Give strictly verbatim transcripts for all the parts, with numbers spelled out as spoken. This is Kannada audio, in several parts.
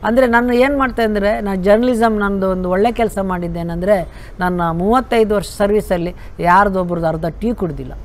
ಅಂದರೆ ನಾನು ಏನು ಮಾಡ್ತಾ ಅಂದರೆ ನಾನು ಜರ್ನಲಿಸಮ್ ನಂದು ಒಂದು ಒಳ್ಳೆ ಕೆಲಸ ಮಾಡಿದ್ದೇನೆಂದರೆ ನನ್ನ ಮೂವತ್ತೈದು ವರ್ಷ ಸರ್ವೀಸಲ್ಲಿ ಯಾರ್ದೊಬ್ರದ್ದು ಅರ್ಧ ಟೀ ಕುಡ್ದಿಲ್ಲ.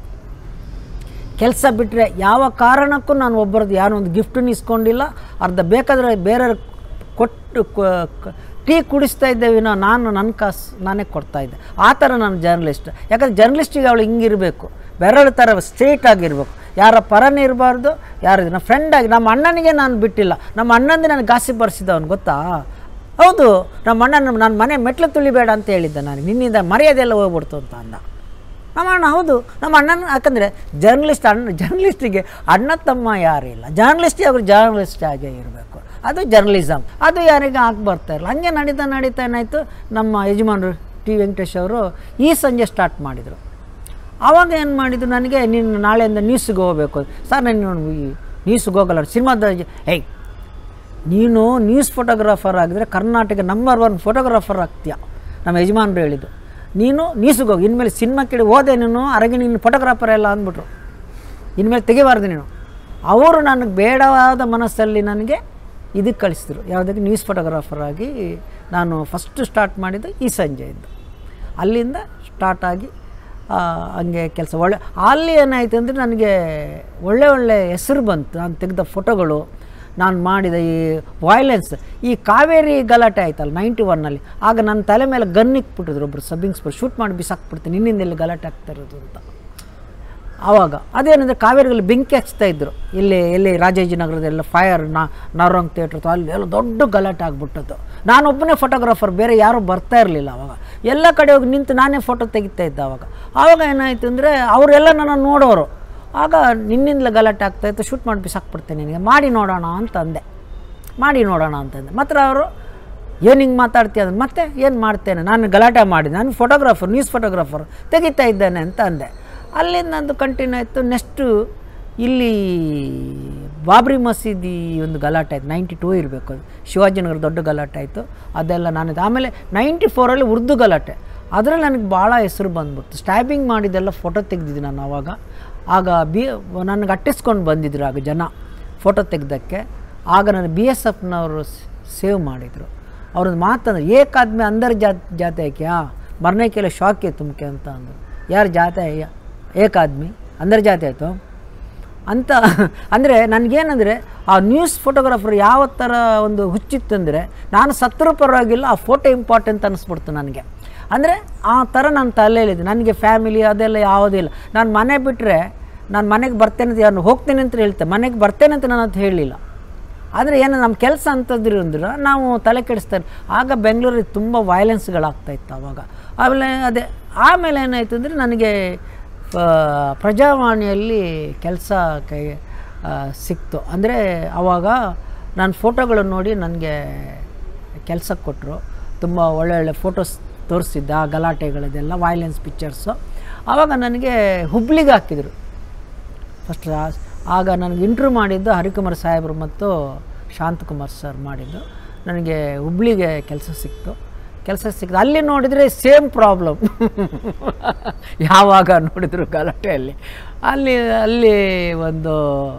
ಕೆಲಸ ಬಿಟ್ಟರೆ ಯಾವ ಕಾರಣಕ್ಕೂ ನಾನು ಒಬ್ಬರದ್ದು ಯಾರೋ ಒಂದು ಗಿಫ್ಟನ್ನು ಇಸ್ಕೊಂಡಿಲ್ಲ. ಅರ್ಧ ಬೇಕಾದರೆ ಬೇರೆಯವ್ರು ಕೊಟ್ಟು ಟೀ ಕುಡಿಸ್ತಾ ಇದ್ದೇವಿನೋ ನಾನು ನನ್ನ ಕಾಸು ನಾನೇ ಕೊಡ್ತಾಯಿದ್ದೆ. ಆ ಥರ ನಾನು ಜರ್ನಲಿಸ್ಟ್. ಯಾಕಂದರೆ ಜರ್ನಲಿಸ್ಟಿಗೆ ಅವಳು ಹಿಂಗಿರಬೇಕು, ಬೇರೆಯವ್ರ ಥರ ಸ್ಟ್ರೇಟ್ ಆಗಿರಬೇಕು, ಯಾರ ಪರನೇ ಇರಬಾರ್ದು, ಯಾರು ನನ್ನ ಫ್ರೆಂಡಾಗಿ. ನಮ್ಮ ಅಣ್ಣನಿಗೆ ನಾನು ಬಿಟ್ಟಿಲ್ಲ. ನಮ್ಮ ಅಣ್ಣಂದೇ ನಾನು ಗಾಸಿ ಬರ್ಸಿದ್ದವನು ಗೊತ್ತಾ? ಹೌದು, ನಮ್ಮ ಅಣ್ಣನ ನಾನು ಮನೆ ಮೆಟ್ಲು ತುಳಿಬೇಡ ಅಂತ ಹೇಳಿದ್ದೆ ನಾನು, ನಿನ್ನಿಂದ ಮರ್ಯಾದೆಲ್ಲ ಹೋಗ್ಬಿಡ್ತು ಅಂತ ಅಂದ ನಮ್ಮ ಅಣ್ಣ. ಹೌದು, ನಮ್ಮ ಅಣ್ಣನ. ಯಾಕಂದರೆ ಜರ್ನಲಿಸ್ಟ್ ಅಣ್ಣ ಜರ್ನಲಿಸ್ಟಿಗೆ ಅಣ್ಣ ತಮ್ಮ ಯಾರೂ ಇಲ್ಲ. ಜರ್ನಲಿಸ್ಟಿಗೆ ಅವರು ಜರ್ನಲಿಸ್ಟ್ ಆಗೇ ಇರಬೇಕು. ಅದು ಜರ್ನಲಿಸಮ್. ಅದು ಯಾರಿಗೆ ಆಗಿ ಬರ್ತಾ ಇರಲ್ಲ. ಹಂಗೆ ನಡೀತಾ ನಡೀತಾ ಏನಾಯಿತು, ನಮ್ಮ ಯಜಮಾನರು ಟಿ ವೆಂಕಟೇಶ್ ಅವರು ಈ ಸಂಜೆ ಸ್ಟಾರ್ಟ್ ಮಾಡಿದರು. ಆವಾಗ ಏನು ಮಾಡಿದ್ರು, ನನಗೆ ನೀನು ನಾಳೆಯಿಂದ ನ್ಯೂಸಿಗೆ ಹೋಗಬೇಕು ಸರ್. ನಾನು ನ್ಯೂಸ್ಗೆ ಹೋಗಲ್ಲ, ಸಿನಿಮಾದ ಏಯ್ ನೀನು ನ್ಯೂಸ್ ಫೋಟೋಗ್ರಾಫರ್ ಆಗಿದ್ರೆ ಕರ್ನಾಟಕ ನಂಬರ್ ಒನ್ ಫೋಟೋಗ್ರಾಫರ್ ಆಗ್ತೀಯ ನಮ್ಮ ಯಜಮಾನರು ಹೇಳಿದ್ದು. ನೀನು ನ್ಯೂಸ್ಗೆ ಹೋಗಿ, ಇನ್ಮೇಲೆ ಸಿನಿಮಾ ಕೇಳಿ ಹೋದೆ ನೀನು ಅರಗಿ ನೀನು ಫೋಟೋಗ್ರಾಫರ್ ಎಲ್ಲ ಅಂದ್ಬಿಟ್ರು. ಇನ್ಮೇಲೆ ತೆಗಿಬಾರ್ದು ನೀನು. ಅವರು ನನಗೆ ಬೇಡವಾದ ಮನಸ್ಸಲ್ಲಿ ನನಗೆ ಇದಕ್ಕೆ ಕಳಿಸಿದ್ರು, ಯಾವುದಕ್ಕೆ ನ್ಯೂಸ್ ಫೋಟೋಗ್ರಾಫರ್ ಆಗಿ ನಾನು ಫಸ್ಟು ಸ್ಟಾರ್ಟ್ ಮಾಡಿದ್ದು ಈ ಸಂಜೆ ಇದ್ದು. ಅಲ್ಲಿಂದ ಸ್ಟಾರ್ಟಾಗಿ ಹಂಗೆ ಕೆಲಸ ಒಳ್ಳೆ. ಅಲ್ಲಿ ಏನಾಯಿತು ಅಂದರೆ ನನಗೆ ಒಳ್ಳೆ ಒಳ್ಳೆ ಹೆಸರು ಬಂತು. ನಾನು ತೆಗೆದ ಫೋಟೋಗಳು, ನಾನು ಮಾಡಿದ ಈ ವಾಯ್ಲೆನ್ಸ್, ಈ ಕಾವೇರಿ ಗಲಾಟೆ ಆಯ್ತಲ್ಲ ನೈಂಟಿ ಒನ್ನಲ್ಲಿ, ಆಗ ನನ್ನ ತಲೆ ಮೇಲೆ ಗನ್ ಇಕ್ಬಿಟ್ಟಿದ್ರು ಒಬ್ಬರು ಸಬ್ ಇನ್ಸ್ಪೆಕ್ಟರ್, ಶೂಟ್ ಮಾಡಿ ಬಿಸಾಕ್ಬಿಡ್ತೀನಿ ನಿನ್ನಿಂದ ಎಲ್ಲಿ ಗಲಾಟೆ ಆಗ್ತಾ ಇರೋದು ಅಂತ. ಆವಾಗ ಅದೇನಂದರೆ ಕಾವೇರಿಗಳಲ್ಲಿ ಬೆಂಕಿ ಹಚ್ತಾ ಇದ್ದರು. ಇಲ್ಲಿ ಎಲ್ಲಿ ರಾಜಾಜಿನಗರದೆಲ್ಲ ಫೈರ್ ನಾ ನಾರಂಗ್ ಥಿಯೇಟ್ರ್ ಅಲ್ಲಿ ಎಲ್ಲ ದೊಡ್ಡ ಗಲಾಟೆ ಆಗಿಬಿಟ್ಟದ್ದು. ನಾನೊಬ್ಬನೇ ಫೋಟೋಗ್ರಾಫರ್, ಬೇರೆ ಯಾರೂ ಬರ್ತಾ ಇರಲಿಲ್ಲ ಆವಾಗ. ಎಲ್ಲ ಕಡೆ ಹೋಗಿ ನಿಂತು ನಾನೇ ಫೋಟೋ ತೆಗಿತಾ ಇದ್ದೆ ಆವಾಗ. ಆವಾಗ ಏನಾಯಿತು ಅಂದರೆ ಅವರೆಲ್ಲ ನನ್ನ ನೋಡೋರು. ಆಗ ನಿನ್ನಿಂದಲೇ ಗಲಾಟೆ ಆಗ್ತಾಯಿತ್ತು, ಶೂಟ್ ಮಾಡಿ ಬಿಸಾಕ್ಬಿಡ್ತೇನೆ ನಿನಗೆ, ಮಾಡಿ ನೋಡೋಣ ಅಂತ ಅಂದೆ. ಮಾಡಿ ನೋಡೋಣ ಅಂತಂದೆ. ಮಾತ್ರ ಅವರು ಏನು ಹಿಂಗೆ ಮಾತಾಡ್ತೀಯ ಅಂದ್ರೆ ಮತ್ತೆ ಏನು ಮಾಡ್ತೇನೆ, ನಾನು ಗಲಾಟೆ ಮಾಡಿದೆ, ನಾನು ಫೋಟೋಗ್ರಾಫರ್, ನ್ಯೂಸ್ ಫೋಟೋಗ್ರಾಫರ್ ತೆಗಿತಾ ಇದ್ದೇನೆ ಅಂತ ಅಂದೆ. ಅಲ್ಲಿಂದ ನಂದು ಕಂಟಿನ್ಯೂ ಆಯಿತು. ನೆಕ್ಸ್ಟು ಇಲ್ಲಿ ಬಾಬ್ರಿ ಮಸೀದಿ ಒಂದು ಗಲಾಟೆ ಆಯಿತು, ನೈಂಟಿ ಟೂ ಇರಬೇಕು ಅದು, ಶಿವಾಜಿನಗರ ದೊಡ್ಡ ಗಲಾಟೆ ಆಯಿತು. ಅದೆಲ್ಲ ನಾನು ಆಮೇಲೆ ನೈಂಟಿ ಫೋರಲ್ಲಿ ಉರ್ದು ಗಲಾಟೆ, ಅದರಲ್ಲಿ ನನಗೆ ಭಾಳ ಹೆಸರು ಬಂದ್ಬಿಡ್ತು. ಸ್ಟ್ಯಾಬಿಂಗ್ ಮಾಡಿದ್ದೆಲ್ಲ ಫೋಟೋ ತೆಗೆದಿದ್ದೆ ನಾನು ಆವಾಗ. ಆಗ ಬಿ ನನಗೆ ಅಟ್ಟಿಸ್ಕೊಂಡು ಬಂದಿದ್ರು ಆಗ ಜನ ಫೋಟೋ ತೆಗೆದಕ್ಕೆ. ಆಗ ನಾನು ಬಿ ಎಸ್ ಎಫ್ನವರು ಸೇವ್ ಮಾಡಿದರು. ಅವ್ರದ್ದು ಮಾತಂದ್ರೆ ಏಕಾದ್ಮಿ ಅಂದರ್ ಜಾತ್ ಜಾತೆ ಕ್ಯಾ ಮರನೆ ಕೆಲ ಶಾಕೆ ತುಮಕೆ ಅಂತ ಅಂದರು. ಯಾರು ಜಾತೆ ಏಕಾದ್ಮಿ ಅಂದರ್ ಜಾತಿ ಆಯಿತು ಅಂತ. ಅಂದರೆ ನನಗೇನಂದರೆ ಆ ನ್ಯೂಸ್ ಫೋಟೋಗ್ರಾಫರ್ ಯಾವ ಥರ ಒಂದು ಹುಚ್ಚಿತ್ತಂದರೆ, ನಾನು ಸತ್ತರ ಪರವಾಗಿಲ್ಲ, ಆ ಫೋಟೋ ಇಂಪಾರ್ಟೆಂಟ್ ಅನ್ನಿಸ್ಬಿಡ್ತು ನನಗೆ. ಅಂದರೆ ಆ ಥರ ನನ್ನ ತಲೆಯಲ್ಲಿದೆ. ನನಗೆ ಫ್ಯಾಮಿಲಿ ಅದೆಲ್ಲ ಯಾವುದೂ ಇಲ್ಲ. ನಾನು ಮನೆ ಬಿಟ್ಟರೆ ನಾನು ಮನೆಗೆ ಬರ್ತೇನೆ ಅಂತ ಯಾರು ಹೋಗ್ತೇನೆ ಅಂತ ಹೇಳ್ತೇನೆ, ಮನೆಗೆ ಬರ್ತೇನೆ ಅಂತ ನಾನು ಅದು ಹೇಳಲಿಲ್ಲ. ಆದರೆ ಏನು ನಮ್ಮ ಕೆಲಸ ಅಂತಂದ್ರೆ ಅಂದ್ರೆ ನಾವು ತಲೆ ಕೆಡಿಸ್ತಾರೆ. ಆಗ ಬೆಂಗಳೂರಿಗೆ ತುಂಬ ವೈಲೆನ್ಸ್ಗಳಾಗ್ತಾಯಿತ್ತು ಆವಾಗ. ಆಮೇಲೆ ಅದೇ ಆಮೇಲೆ ಏನಾಯಿತು ಅಂದರೆ ನನಗೆ ಪ್ರಜಾವಾಣಿಯಲ್ಲಿ ಕೆಲಸ ಕೈ ಸಿಕ್ತು. ಅಂದರೆ ಆವಾಗ ನಾನು ಫೋಟೋಗಳನ್ನು ನೋಡಿ ನನಗೆ ಕೆಲಸಕ್ಕೆ ಕೊಟ್ಟರು. ತುಂಬ ಒಳ್ಳೊಳ್ಳೆ ಫೋಟೋಸ್ ತೋರಿಸಿದ್ದೆ, ಆ ಗಲಾಟೆಗಳದೆಲ್ಲ ವೈಲೆನ್ಸ್ ಪಿಕ್ಚರ್ಸು. ಆವಾಗ ನನಗೆ ಹುಬ್ಳಿಗೆ ಹಾಕಿದರು ಫಸ್ಟ್. ಆಗ ನನಗೆ ಇಂಟ್ರ್ಯೂ ಮಾಡಿದ್ದು ಹರಿಕುಮಾರ್ ಸಾಹೇಬರು ಮತ್ತು ಶಾಂತಕುಮಾರ್ ಸರ್ ಮಾಡಿದ್ದು. ನನಗೆ ಹುಬ್ಳಿಗೆ ಕೆಲಸ ಸಿಕ್ತು. ಕೆಲಸ ಸಿಕ್ತು ಅಲ್ಲಿ ನೋಡಿದರೆ ಸೇಮ್ ಪ್ರಾಬ್ಲಮ್ ಯಾವಾಗ ನೋಡಿದ್ರು ಗಲಾಟೆಯಲ್ಲಿ. ಅಲ್ಲಿ ಅಲ್ಲಿ ಒಂದು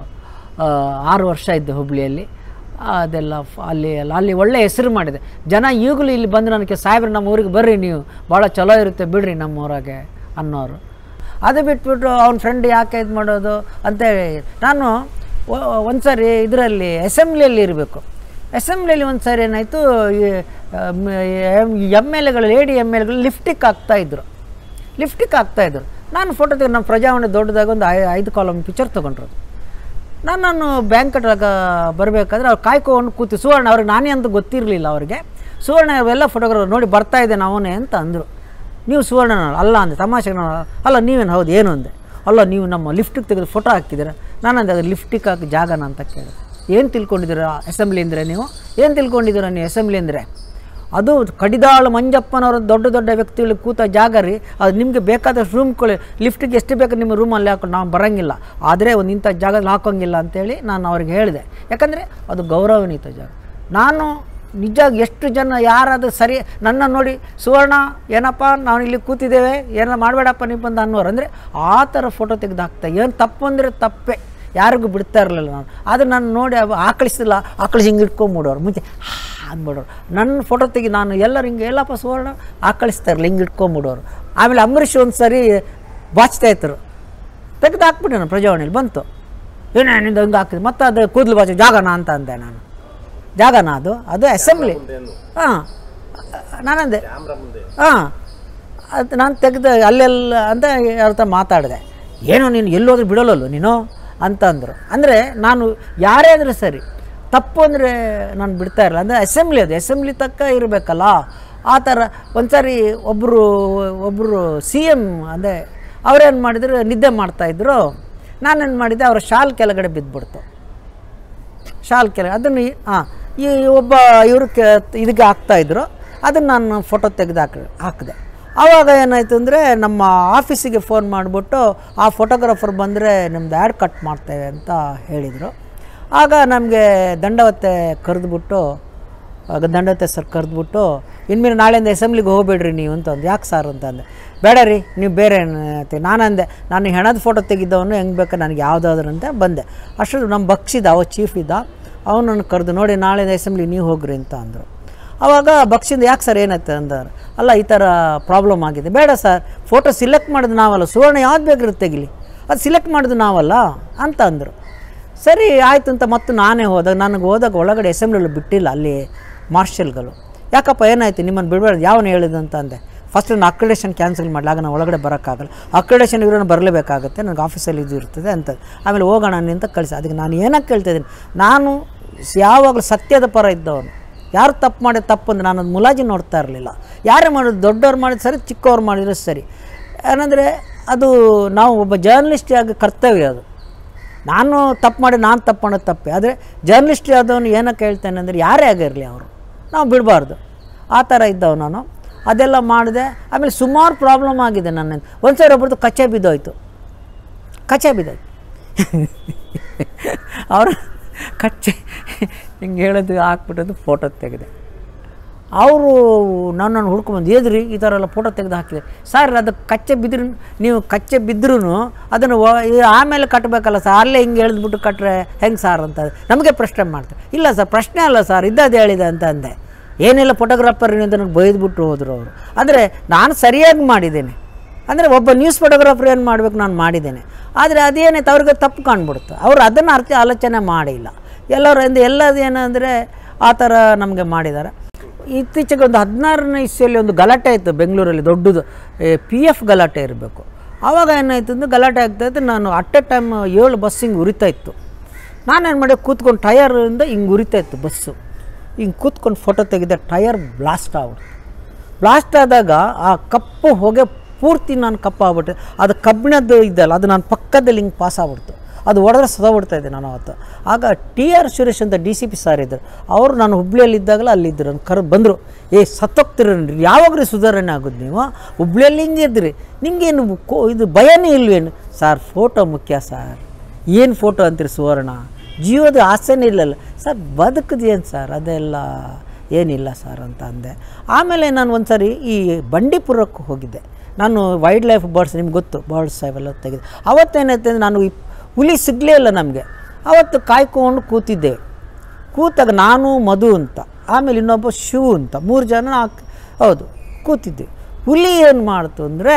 ಆರು ವರ್ಷ ಇದ್ದೆ ಹುಬ್ಳಿಯಲ್ಲಿ. ಅದೆಲ್ಲ ಅಲ್ಲಿ ಅಲ್ಲಿ ಒಳ್ಳೆ ಹೆಸರು ಮಾಡಿದೆ. ಜನ ಈಗಲೂ ಇಲ್ಲಿ ಬಂದು ನನಗೆ ಸಾಹೇಬ್ರು ನಮ್ಮ ಊರಿಗೆ ಬರ್ರಿ, ನೀವು ಭಾಳ ಚಲೋ ಇರುತ್ತೆ ಬಿಡ್ರಿ ನಮ್ಮ ಊರಾಗೆ ಅನ್ನೋರು. ಅದು ಬಿಟ್ಬಿಟ್ಟು ಅವ್ನ ಫ್ರೆಂಡ್ ಯಾಕೆ ಇದು ಮಾಡೋದು ಅಂತೇಳಿ ನಾನು ಒಂದು ಸಾರಿ ಇದರಲ್ಲಿ ಅಸೆಂಬ್ಲಿಯಲ್ಲಿ ಇರಬೇಕು. ಅಸೆಂಬ್ಲಿಯಲ್ಲಿ ಒಂದು ಸಾರಿ ಏನಾಯಿತು, ಎಮ್ ಎಲ್ ಎಗಳು ಲೇಡಿ ಎಮ್ ಎಲ್ ಎಗಳು ಲಿಫ್ಟಿಕ್ ಆಗ್ತಾಯಿದ್ರು ಲಿಫ್ಟಿಕ್ ಆಗ್ತಾಯಿದ್ರು ನಾನು ಫೋಟೋ ತೆಗೆ ನಮ್ಮ ಪ್ರಜಾವಾಣಿ ದೊಡ್ಡದಾಗ ಒಂದು ಐದು ಕಾಲಮ್ ಪಿಕ್ಚರ್ ತೊಗೊಂಡ್ರದು. ನಾನು ನಾನು ಬ್ಯಾಂಕಟ್ಟಾಗ ಬರಬೇಕಾದ್ರೆ ಅವ್ರು ಕಾಯ್ಕೊಂಡು ಕೂತಿ ಸುವರ್ಣ ಅವ್ರಿಗೆ ನಾನೇ ಅಂತ ಗೊತ್ತಿರಲಿಲ್ಲ ಅವ್ರಿಗೆ. ಸುವರ್ಣ ಅವೆಲ್ಲ ಫೋಟೋಗ್ರಾಫರ್ ನೋಡಿ ಬರ್ತಾಯಿದ್ದೆ ನಾವೇ ಅಂತ ಅಂದರು. ನೀವು ಸುವರ್ಣ ಅಲ್ಲ ಅಂದೆ, ತಮಾಷೆಗೆ ನಾನು ಅಲ್ಲ ನೀವೇನು ಹೌದು ಏನು ಅಂದೆ. ಅಲ್ಲ ನೀವು ನಮ್ಮ ಲಿಫ್ಟಿಗೆ ತೆಗೆದು ಫೋಟೋ ಹಾಕಿದ್ದೀರ. ನಾನು ಅಂದೆ ಅದು ಲಿಫ್ಟಿಗೆ ಹಾಕಿ ಜಾಗನ ಅಂತ ಕೇಳಿದೆ. ಏನು ತಿಳ್ಕೊಂಡಿದ್ದೀರ ಅಸೆಂಬ್ಲಿ ಅಂದರೆ ನೀವು ಏನು ತಿಳ್ಕೊಂಡಿದ್ದೀರ ನೀವು ಅಸೆಂಬ್ಲಿ ಅಂದರೆ? ಅದು ಕಡಿದಾಳು ಮಂಜಪ್ಪನವರು ದೊಡ್ಡ ದೊಡ್ಡ ವ್ಯಕ್ತಿಗಳು ಕೂತ ಜಾಗ ರೀ. ಅದು ನಿಮಗೆ ಬೇಕಾದಷ್ಟು ರೂಮ್ಗಳು ಲಿಫ್ಟಿಗೆ ಎಷ್ಟು ಬೇಕು ನಿಮ್ಮ ರೂಮಲ್ಲಿ ಹಾಕೊಂಡು ನಾವು ಬರೋಂಗಿಲ್ಲ, ಆದರೆ ಒಂದು ಇಂಥ ಜಾಗದಲ್ಲಿ ಹಾಕೋಂಗಿಲ್ಲ ಅಂತೇಳಿ ನಾನು ಅವ್ರಿಗೆ ಹೇಳಿದೆ. ಯಾಕಂದರೆ ಅದು ಗೌರವಾನ್ವಿತ ಜಾಗ. ನಾನು ನಿಜ ಎಷ್ಟು ಜನ ಯಾರಾದರೂ ಸರಿ ನನ್ನ ನೋಡಿ ಸುವರ್ಣ ಏನಪ್ಪ ನಾವು ಇಲ್ಲಿ ಕೂತಿದ್ದೇವೆ ಏನೋ ಮಾಡಬೇಡಪ್ಪ ನೀವು ಬಂದು ಅನ್ನೋರು. ಅಂದರೆ ಆ ಥರ ಫೋಟೋ ತೆಗೆದು ಹಾಕ್ತಾ ಏನು ತಪ್ಪು ಅಂದರೆ ತಪ್ಪೇ, ಯಾರಿಗೂ ಬಿಡ್ತಾ ಇರಲಿಲ್ಲ ನಾನು. ಆದರೆ ನಾನು ನೋಡಿ ಆಕಳಿಸಿಲ್ಲ, ಆಕಳಿಸಿ ಹಿಂಗೆ ಇಟ್ಕೊಂಬಿಡೋರು ಮುಂಚೆ ಅಂದ್ಬಿಡೋರು. ನನ್ನ ಫೋಟೋ ತೆಗಿ ನಾನು ಎಲ್ಲರೂ ಹಿಂಗೆ ಎಲ್ಲಪ್ಪ ಸುವರ್ಣ ಆ ಕಳಿಸ್ತಾರಲ್ಲ ಹಿಂಗೆ ಇಟ್ಕೊಂಬಿಡೋರು. ಆಮೇಲೆ ಅಂಬರೀಷ್ ಒಂದು ಸರಿ ಬಾಚ್ತಾಯಿದ್ರು, ತೆಗೆದು ಹಾಕ್ಬಿಟ್ಟೆ ನಾನು ಪ್ರಜಾವಾಣಿಯಲ್ಲಿ ಬಂತು. ಏನೇ ನಿಂದ ಹಿಂಗೆ ಹಾಕಿದೆ ಮತ್ತು ಅದು ಕೂದಲು ಬಾಚು ಜಾಗನ ಅಂತ ಅಂದೆ ನಾನು. ಜಾಗನ ಅದು ಅದು ಅಸೆಂಬ್ಲಿ. ಹಾಂ ನಾನಂದೆ ಹಾಂ ಅದು ನಾನು ತೆಗೆದು ಅಲ್ಲೆಲ್ಲ ಅಂತ ಅರ್ಥ ಮಾತಾಡಿದೆ. ಏನೋ ನೀನು ಎಲ್ಲೋದ್ರೂ ಬಿಡೋಲ್ಲಲ್ಲ ನೀನು ಅಂತ ಅಂದರು. ಅಂದರೆ ನಾನು ಯಾರೇ ಆದರೂ ಸರಿ ತಪ್ಪು ಅಂದರೆ ನಾನು ಬಿಡ್ತಾ ಇರಲ್ಲ. ಅಂದರೆ ಅಸೆಂಬ್ಲಿ ಅದು ಅಸೆಂಬ್ಲಿ ತಕ್ಕ ಇರಬೇಕಲ್ಲ ಆ ಥರ. ಒಂದು ಸಾರಿ ಒಬ್ಬರು ಒಬ್ಬರು ಸಿ ಎಮ್ ಅಂದರೆ ಅವರೇನು ಮಾಡಿದ್ರು, ನಿದ್ದೆ ಮಾಡ್ತಾಯಿದ್ರು. ನಾನೇನು ಮಾಡಿದ್ದೆ, ಅವರ ಶಾಲ್ ಕೆಳಗಡೆ ಬಿದ್ದುಬಿಡ್ತು. ಶಾಲ್ ಕೆಳಗೆ ಅದನ್ನು ಹಾಂ ಈ ಒಬ್ಬ ಇವರು ಕೆ ಇದಕ್ಕೆ ಹಾಕ್ತಾಯಿದ್ರು. ಅದನ್ನು ನಾನು ಫೋಟೋ ತೆಗೆದು ಹಾಕಿ ಹಾಕಿದೆ. ಆವಾಗ ಏನಾಯಿತು ಅಂದರೆ ನಮ್ಮ ಆಫೀಸಿಗೆ ಫೋನ್ ಮಾಡಿಬಿಟ್ಟು ಆ ಫೋಟೋಗ್ರಾಫರ್ ಬಂದರೆ ನಮ್ಮದು ಆ್ಯಡ್ ಕಟ್ ಮಾಡ್ತೇವೆ ಅಂತ ಹೇಳಿದರು. ಆಗ ನಮಗೆ ದಂಡವತ್ತೆ ಕರೆದ್ಬಿಟ್ಟು ಆಗ ದಂಡವತ್ತೆ ಸರ್ ಕರೆದ್ಬಿಟ್ಟು ಇನ್ಮೇಲೆ ನಾಳೆಯಿಂದ ಅಸೆಂಬ್ಲಿಗೆ ಹೋಗಬೇಡ್ರಿ ನೀವು ಅಂತ ಅಂದು. ಯಾಕೆ ಸರ್ ಅಂತ ಅಂದೆ. ಬೇಡ ರೀ ನೀವು ಬೇರೆ ಏನಂತೆ. ನಾನು ಅಂದೆ ನಾನು ಹೆಣದ ಫೋಟೋ ತೆಗಿದ್ದವನು ಹೆಂಗೆ ಬೇಕು ನನಗೆ ಯಾವುದಾದ್ರು ಅಂತ ಬಂದೆ. ಅಷ್ಟು ನಮ್ಮ ಬಕ್ಷಿದ ಅವ ಚೀಫ್ ಇದ್ದ, ಅವನನ್ನು ಕರೆದು ನೋಡಿ ನಾಳೆಯಿಂದ ಅಸೆಂಬ್ಲಿ ನೀವು ಹೋಗ್ರಿ ಅಂತ ಅಂದರು. ಆವಾಗ ಬಕ್ಷಿಂದ ಯಾಕೆ ಸರ್ ಏನಾಯ್ತು ಅಂದರು. ಅಲ್ಲ ಈ ಥರ ಪ್ರಾಬ್ಲಮ್ ಆಗಿದೆ. ಬೇಡ ಸರ್ ಫೋಟೋ ಸಿಲೆಕ್ಟ್ ಮಾಡೋದು ನಾವಲ್ಲ, ಸುವರ್ಣ ಯಾವ್ದು ಬೇಕಿರುತ್ತೆ ತೆಗಿಲಿ, ಅದು ಸಿಲೆಕ್ಟ್ ಮಾಡೋದು ನಾವಲ್ಲ ಅಂತ ಅಂದರು. ಸರಿ ಆಯಿತು ಅಂತ ಮತ್ತು ನಾನೇ ಹೋದಾಗ ನನಗೆ ಹೋದಾಗ ಒಳಗಡೆ ಅಸೆಂಬ್ಲಿಯಲ್ಲಿ ಬಿಟ್ಟಿಲ್ಲ ಅಲ್ಲಿ ಮಾರ್ಷಲ್ಗಳು. ಯಾಕಪ್ಪ ಏನಾಯ್ತು ನಿಮ್ಮನ್ನು ಬಿಡಬಾರ್ದು ಯಾವನು ಹೇಳಿದ್ದು ಅಂತ ಅಂದೆ. ಫಸ್ಟ್ ನಾನು ಅಕ್ರಿಡೇಷನ್ ಕ್ಯಾನ್ಸಲ್ ಮಾಡಲಿ, ಆಗ ನಾನು ಒಳಗಡೆ ಬರೋಕ್ಕಾಗಲ್ಲ, ಅಕ್ರಿಡೇಷನ್ ಇವ್ರನ್ನ ಬರಲೇಬೇಕಾಗುತ್ತೆ, ನನಗೆ ಆಫೀಸಲ್ಲಿ ಇದು ಇರ್ತದೆ ಅಂತ. ಆಮೇಲೆ ಹೋಗೋಣ ಅಂತ ಕಳಿಸಿ. ಅದಕ್ಕೆ ನಾನು ಏನಕ್ಕೆ ಕೇಳ್ತಾಯಿದ್ದೀನಿ, ನಾನು ಯಾವಾಗಲೂ ಸತ್ಯದ ಪರ ಇದ್ದವನು. ಯಾರು ತಪ್ಪು ಮಾಡಿದ ತಪ್ಪು ಅಂದರೆ ನಾನು ಅದು ಮುಲಾಜಿ ನೋಡ್ತಾ ಇರಲಿಲ್ಲ. ಯಾರೇ ಮಾಡೋದು ದೊಡ್ಡವ್ರು ಮಾಡಿದ ಸರಿ, ಚಿಕ್ಕವ್ರು ಮಾಡಿದ್ರು ಸರಿ. ಏನಂದರೆ ಅದು ನಾವು ಒಬ್ಬ ಜರ್ನಲಿಸ್ಟ್ ಆಗಿ ಕರ್ತವ್ಯ ಅದು. ನಾನು ತಪ್ಪು ಮಾಡಿ ನಾನು ತಪ್ಪು ಮಾಡೋದು ತಪ್ಪೆ. ಆದರೆ ಜರ್ನಲಿಸ್ಟ್ ಆದವನು ಏನಕ್ಕೆ ಹೇಳ್ತೇನೆ ಅಂದರೆ ಯಾರೇ ಆಗಿರಲಿ ಅವರು ನಾವು ಬಿಡಬಾರ್ದು ಆ ಥರ ಇದ್ದವು ನಾನು. ಅದೆಲ್ಲ ಮಾಡಿದೆ. ಆಮೇಲೆ ಸುಮಾರು ಪ್ರಾಬ್ಲಮ್ ಆಗಿದೆ ನನ್ನ. ಒಂದು ಸಾರಿ ಒಬ್ಬರದ್ದು ಕಚ್ಚೆ ಬಿದ್ದೋಯ್ತು, ಕಚ್ಚೆ ಬಿದ್ದೋಯ್ತು ಅವರು ಕಚ್ಚೆ ಹಿಂಗೆ ಹೇಳೋದು ಹಾಕ್ಬಿಟ್ಟದ್ದು ಫೋಟೋ ತೆಗೆದೆ. ಅವರು ನನ್ನನ್ನು ಹುಡ್ಕೊಂಬಂದು ಏದ್ರಿ ಈ ಥರ ಎಲ್ಲ ಫೋಟೋ ತೆಗೆದು ಹಾಕಿದೆ. ಸರ್ ಅದು ಕಚ್ಚೆ ಬಿದ್ದರೂ ನೀವು ಕಚ್ಚೆ ಬಿದ್ದರೂ ಅದನ್ನು ಆಮೇಲೆ ಕಟ್ಟಬೇಕಲ್ಲ ಸರ್, ಅಲ್ಲೇ ಹಿಂಗೆ ಎಳೆದ್ಬಿಟ್ಟು ಕಟ್ಟರೆ ಹೆಂಗೆ ಸಾರ್ ಅಂತ ನಮಗೆ ಪ್ರಶ್ನೆ ಮಾಡ್ತಾರೆ. ಇಲ್ಲ ಸರ್ ಪ್ರಶ್ನೆ ಅಲ್ಲ ಸರ್, ಇದ್ದದ್ದು ಹೇಳಿದೆ ಅಂತ ಅಂದೆ. ಏನೆಲ್ಲ ಫೋಟೋಗ್ರಾಫರ್ ನನಗೆ ಬೈದ್ಬಿಟ್ಟು ಹೋದರು ಅವರು. ಅಂದರೆ ನಾನು ಸರಿಯಾಗಿ ಮಾಡಿದ್ದೇನೆ. ಅಂದರೆ ಒಬ್ಬ ನ್ಯೂಸ್ ಫೋಟೋಗ್ರಾಫರ್ ಏನು ಮಾಡಬೇಕು ನಾನು ಮಾಡಿದ್ದೇನೆ. ಆದರೆ ಅದೇನಾಯ್ತು ಅವ್ರಿಗೆ ತಪ್ಪು ಕಾಣ್ಬಿಡುತ್ತೆ. ಅವರು ಅದನ್ನು ಅರ್ಥ ಆಲೋಚನೆ ಮಾಡಿಲ್ಲ. ಎಲ್ಲರೂ ಎಂದು ಎಲ್ಲದು ಏನಂದರೆ ಆ ಥರ ನಮಗೆ ಮಾಡಿದ್ದಾರೆ. ಇತ್ತೀಚೆಗೆ ಒಂದು ಹದಿನಾರನೇ ಇಸ್ವಿಯಲ್ಲಿ ಒಂದು ಗಲಾಟೆ ಇತ್ತು ಬೆಂಗಳೂರಲ್ಲಿ, ದೊಡ್ಡದು ಪಿ ಎಫ್ ಗಲಾಟೆ ಇರಬೇಕು. ಆವಾಗ ಏನಾಯ್ತು ಅಂದರೆ ಗಲಾಟೆ ಆಗ್ತಾಯಿತ್ತು. ನಾನು ಅಟ್ ಎ ಟೈಮ್ ಏಳು ಬಸ್ ಹಿಂಗೆ ಉರಿತಾ ಇತ್ತು. ನಾನೇನು ಮಾಡಿ ಕೂತ್ಕೊಂಡು ಟಯರಿಂದ ಹಿಂಗೆ ಉರಿತಾ ಇತ್ತು ಬಸ್ಸು. ಹಿಂಗೆ ಕೂತ್ಕೊಂಡು ಫೋಟೋ ತೆಗೆದ ಟಯರ್ ಬ್ಲಾಸ್ಟ್ ಆಗ್ಬಿಡ್ತು. ಬ್ಲಾಸ್ಟ್ ಆದಾಗ ಆ ಕಪ್ಪು ಹೊಗೆ ಪೂರ್ತಿ ನಾನು ಕಪ್ಪು ಆಗ್ಬಿಟ್ಟೆ. ಅದು ಕಬ್ಬಿಣದ್ದು ಇದ್ದಲ್ಲ ಅದು ನಾನು ಪಕ್ಕದಲ್ಲಿ ಹಿಂಗೆ ಪಾಸ್ ಆಗ್ಬಿಡ್ತು. ಅದು ಹೊಡೆದ್ರೆ ಸದೋಗ್ಬಿಡ್ತಾಯಿದ್ದೆ ನಾನು ಅವತ್ತು. ಆಗ ಟಿ ಆರ್ ಸುರೇಶ್ ಅಂತ ಡಿ ಸಿ ಪಿ ಸಾರ್ ಇದ್ದರು. ಅವರು ನಾನು ಹುಬ್ಳಿಯಲ್ಲಿದ್ದಾಗಲೇ ಅಲ್ಲಿದ್ದರು. ನನ್ನ ಕರೆ ಬಂದರು, ಏ ಸತ್ತೋಗ್ತಿರೇನ್ರಿ ಯಾವಾಗ್ರಿ ಸುಧಾರಣೆ ಆಗೋದು ನೀವು, ಹುಬ್ಳಿಯಲ್ಲಿ ಹಿಂಗೆ ಇದ್ರಿ, ನಿಮಗೇನು ಕೋ ಇದು ಭಯನೇ ಇಲ್ವೇನು. ಸಾರ್ ಫೋಟೋ ಮುಖ್ಯ ಸರ್. ಏನು ಫೋಟೋ ಅಂತೀರಿ ಸುವರ್ಣ, ಜೀವದ ಆಸೆನೇ ಇಲ್ಲಲ್ಲ ಸರ್, ಬದುಕದೇನು ಸರ್, ಅದೆಲ್ಲ ಏನಿಲ್ಲ ಸರ್ ಅಂತ ಅಂದೆ. ಆಮೇಲೆ ನಾನು ಒಂದು ಸಾರಿ ಈ ಬಂಡೀಪುರಕ್ಕೆ ಹೋಗಿದ್ದೆ. ನಾನು ವೈಲ್ಡ್ ಲೈಫ್ ಬರ್ಡ್ಸ್ ನಿಮ್ಗೆ ಗೊತ್ತು, ಬರ್ಡ್ಸ್ ಅವೆಲ್ಲ ತೆಗೆದು. ಅವತ್ತೇನೈತೆ ಅಂದರೆ ನಾನು ಹುಲಿ ಸಿಗಲೇ ಇಲ್ಲ ನಮಗೆ. ಅವತ್ತು ಕಾಯ್ಕೊಂಡು ಕೂತಿದ್ದೆ. ಕೂತಾಗ ನಾನು ಮಧು ಅಂತ, ಆಮೇಲೆ ಇನ್ನೊಬ್ಬ ಶಿವು ಅಂತ, ಮೂರು ಜನ ಹೌದು ಕೂತಿದ್ದೆ. ಹುಲಿ ಏನು ಮಾಡ್ತು ಅಂದರೆ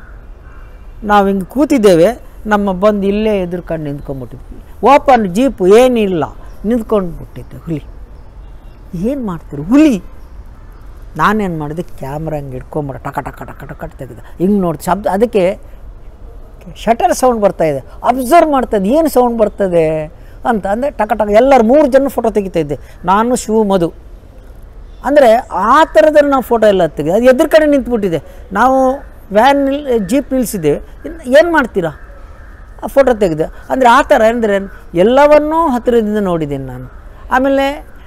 ನಾವು ಹಿಂಗೆ ಕೂತಿದ್ದೇವೆ, ನಮ್ಮ ಬಂದು ಇಲ್ಲೇ ಎದುರ್ಕೊಂಡು ನಿಂತ್ಕೊಂಡ್ಬಿಟ್ಟಿದ್ವಿ. ಓಪನ್ ಜೀಪು ಏನಿಲ್ಲ ನಿಂತ್ಕೊಂಡು ಬಿಟ್ಟಿದ್ದೆ ಹುಲಿ. ಏನು ಮಾಡ್ತೀರಿ ಹುಲಿ. ನಾನೇನು ಮಾಡಿದೆ, ಕ್ಯಾಮ್ರಾ ಹಿಂಗೆ ಇಟ್ಕೊಂಬಿಡ ಟಕ ಟಕ ಟಕ ಟಕ ತೆಗೆದ ಹಿಂಗೆ ನೋಡಿ ಶಬ್ದ. ಅದಕ್ಕೆ ಶಟರ್ ಸೌಂಡ್ ಬರ್ತಾಯಿದೆ, ಅಬ್ಸರ್ವ್ ಮಾಡ್ತಾಯಿದ್ದೆ ಏನು ಸೌಂಡ್ ಬರ್ತದೆ ಅಂತ. ಅಂದರೆ ಟಕ ಟಕ ಎಲ್ಲರೂ ಮೂರು ಜನ ಫೋಟೋ ತೆಗಿತಾಯಿದ್ದೆ, ನಾನು ಶಿವು ಮಧು. ಅಂದರೆ ಆ ಥರದಲ್ಲಿ ನಾವು ಫೋಟೋ ಎಲ್ಲ ತೆಗೆದು ಅದು ಎದುರು ಕಡೆ ನಿಂತ್ಬಿಟ್ಟಿದೆ. ನಾವು ವ್ಯಾನ್ ನಿಲ್ ಜೀಪ್ ನಿಲ್ಲಿಸಿದ್ದೇವೆ, ಏನು ಮಾಡ್ತೀರಾ ಆ ಫೋಟೋ ತೆಗೆದು. ಅಂದರೆ ಆ ಥರ ಅಂದರೆ ಎಲ್ಲವನ್ನೂ ಹತ್ತಿರದಿಂದ ನೋಡಿದ್ದೀನಿ ನಾನು. ಆಮೇಲೆ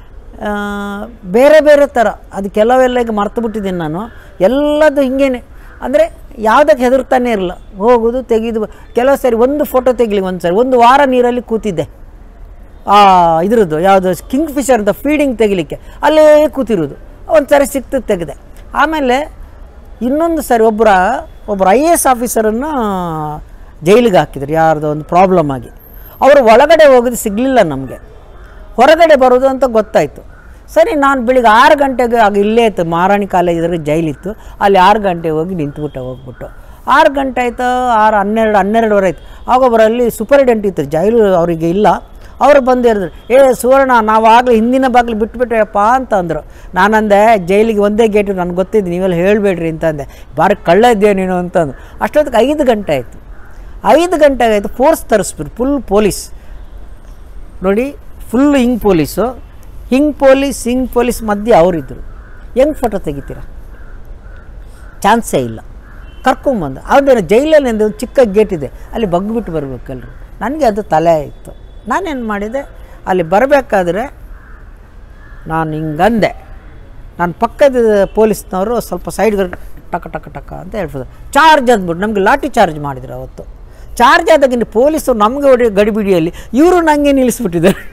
ಬೇರೆ ಬೇರೆ ಥರ ಅದು ಕೆಲವೆಲ್ಲ ಈಗ ಮರ್ತು ಬಿಟ್ಟಿದ್ದೀನಿ ನಾನು. ಎಲ್ಲದು ಹಿಂಗೇನೆ ಅಂದರೆ ಯಾವುದಕ್ಕೆ ಹೆದರ್ತಾನೆ ಇರಲ್ಲ, ಹೋಗೋದು ತೆಗೆದು. ಕೆಲವು ಸರಿ ಒಂದು ಫೋಟೋ ತೆಗಲಿ ಒಂದು ಸರಿ ಒಂದು ವಾರ ನೀರಲ್ಲಿ ಕೂತಿದ್ದೆ. ಇದ್ರದ್ದು ಯಾವುದು ಕಿಂಗ್ ಫಿಶರ್ ಅಂತ ಫೀಡಿಂಗ್ ತೆಗಿಲಿಕ್ಕೆ ಅಲ್ಲೇ ಕೂತಿರೋದು. ಒಂದು ಸರಿ ಸಿಕ್ತು ತೆಗೆದೆ. ಆಮೇಲೆ ಇನ್ನೊಂದು ಸರಿ ಒಬ್ಬರ ಒಬ್ಬರು ಐ ಎ ಎಸ್ ಆಫೀಸರನ್ನು ಜೈಲಿಗೆ ಹಾಕಿದ್ರು, ಯಾರ್ದೋ ಒಂದು ಪ್ರಾಬ್ಲಮ್ ಆಗಿ. ಅವರು ಒಳಗಡೆ ಹೋಗೋದು ಸಿಗಲಿಲ್ಲ ನಮಗೆ, ಹೊರಗಡೆ ಬರೋದು ಅಂತ ಗೊತ್ತಾಯಿತು. ಸರಿ ನಾನು ಬೆಳಿಗ್ಗೆ ಆರು ಗಂಟೆಗೆ ಆಗ ಇಲ್ಲೇ ಇತ್ತು ಮಹಾರಾಣಿ ಕಾಲೇಜ್ ಇದ್ರಾಗ ಜೈಲಿತ್ತು, ಅಲ್ಲಿ ಆರು ಗಂಟೆಗೆ ಹೋಗಿ ನಿಂತ್ಬಿಟ್ಟೆ ಹೋಗ್ಬಿಟ್ಟು. ಆರು ಗಂಟೆ ಆಯಿತು, ಆರು ಹನ್ನೆರಡು ಹನ್ನೆರಡುವರೆ ಆಯ್ತು. ಆಗೊಬ್ಬರಲ್ಲಿ ಸೂಪರಿಡೆಂಟ್ ಇತ್ತು, ಜೈಲು ಅವರಿಗೆ ಇಲ್ಲ. ಅವರು ಬಂದು ಹೇಳಿದ್ರು, ಏ ಸುವರ್ಣ ನಾವು ಆಗಲೇ ಹಿಂದಿನ ಬಾಗಿಲು ಬಿಟ್ಬಿಟ್ಟೆಯಪ್ಪ ಅಂತ ಅಂದರು. ನಾನಂದೆ ಜೈಲಿಗೆ ಒಂದೇ ಗೇಟು ನನಗೆ ಗೊತ್ತಿದ್ದು, ನೀವೆಲ್ಲ ಹೇಳಬೇಡ್ರಿ ಅಂತಂದೆ. ಬಾರಿ ಕಳ್ಳ ಇದ್ದೀಯ ನೀನು ಅಂತಂದು. ಅಷ್ಟೊತ್ತಿಗೆ ಐದು ಗಂಟೆ ಆಯಿತು. ಐದು ಗಂಟೆಗೆ ಆಯಿತು, ಫೋರ್ಸ್ ತರಿಸ್ಬಿಟ್ಟು ಫುಲ್ ಪೊಲೀಸ್ ನೋಡಿ, ಫುಲ್ಲು ಹಿಂಗ್ ಪೊಲೀಸು, ಹಿಂಗ್ ಪೊಲೀಸ್ ಹಿಂಗ್ ಪೊಲೀಸ್ ಮಧ್ಯೆ ಅವರಿದ್ದರು. ಹೆಂಗೆ ಫೋಟೋ ತೆಗಿತೀರಾ? ಚಾನ್ಸೇ ಇಲ್ಲ. ಕರ್ಕೊಂಬಂದು ಅದೇನು ಜೈಲಲ್ಲಿ ಒಂದು ಚಿಕ್ಕ ಗೇಟ್ ಇದೆ, ಅಲ್ಲಿ ಬಗ್ಬಿಟ್ಟು ಬರಬೇಕಲ್ರಿ. ನನಗೆ ಅದು ತಲೆ ಇತ್ತು. ನಾನೇನು ಮಾಡಿದೆ, ಅಲ್ಲಿ ಬರಬೇಕಾದ್ರೆ ನಾನು ಹಿಂಗಂದೆ. ನಾನು ಪಕ್ಕದ ಪೊಲೀಸ್ನವರು ಸ್ವಲ್ಪ ಸೈಡ್ಗೆ ಟಕ ಟಕ ಟಕ ಅಂತ ಹೇಳ್ಬೋದು. ಚಾರ್ಜ್ ಅಂದ್ಬಿಟ್ಟು ನಮಗೆ ಲಾಠಿ ಚಾರ್ಜ್ ಮಾಡಿದ್ರು ಅವತ್ತು. ಚಾರ್ಜ್ ಆದಾಗಿನ ಪೊಲೀಸರು ನಮಗೆ ಹೊಡಿ ಗಡಿಬಿಡಿಯಲ್ಲಿ ಇವರು ನನಗೆ ನಿಲ್ಲಿಸ್ಬಿಟ್ಟಿದ್ದಾರೆ.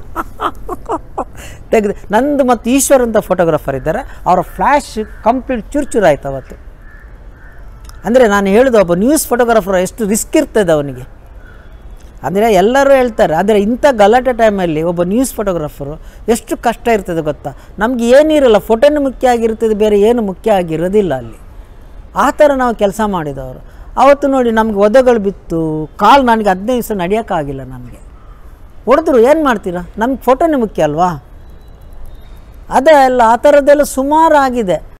ತೆಗೆದು ನಂದು ಮತ್ತು ಈಶ್ವರ್ ಅಂತ ಫೋಟೋಗ್ರಾಫರ್ ಇದ್ದಾರೆ, ಅವರ ಫ್ಲ್ಯಾಶ್ ಕಂಪ್ಲೀಟ್ ಚುರುಚುರು ಆಯ್ತು ಅವತ್ತು. ಅಂದರೆ ನಾನು ಹೇಳಿದೆ, ಒಬ್ಬ ನ್ಯೂಸ್ ಫೋಟೋಗ್ರಾಫರ್ ಎಷ್ಟು ರಿಸ್ಕ್ ಇರ್ತದೆ ಅವನಿಗೆ. ಅಂದರೆ ಎಲ್ಲರೂ ಹೇಳ್ತಾರೆ, ಆದರೆ ಇಂಥ ಗಲಾಟೆ ಟೈಮಲ್ಲಿ ಒಬ್ಬ ನ್ಯೂಸ್ ಫೋಟೋಗ್ರಾಫರು ಎಷ್ಟು ಕಷ್ಟ ಇರ್ತದೆ ಗೊತ್ತಾ. ನಮ್ಗೆ ಏನಿರಲ್ಲ, ಫೋಟೋನು ಮುಖ್ಯ ಆಗಿರ್ತದೆ, ಬೇರೆ ಏನು ಮುಖ್ಯ ಆಗಿರೋದಿಲ್ಲ ಅಲ್ಲಿ. ಆ ಥರ ನಾವು ಕೆಲಸ ಮಾಡಿದವರು. ಆವತ್ತು ನೋಡಿ ನಮಗೆ ಒದೆಗಳು ಬಿತ್ತು, ಕಾಲು ನನಗೆ ಹದಿನೈದು ದಿವಸ ನಡೆಯೋಕ್ಕಾಗಿಲ್ಲ. ನನಗೆ ಹೊಡೆದ್ರು, ಏನು ಮಾಡ್ತೀರಾ, ನಮ್ಗೆ ಫೋಟೋನೇ ಮುಖ್ಯ ಅಲ್ವಾ. ಅದೇ ಅಲ್ಲ, ಆ ಥರದ್ದೆಲ್ಲ ಸುಮಾರು ಆಗಿದೆ.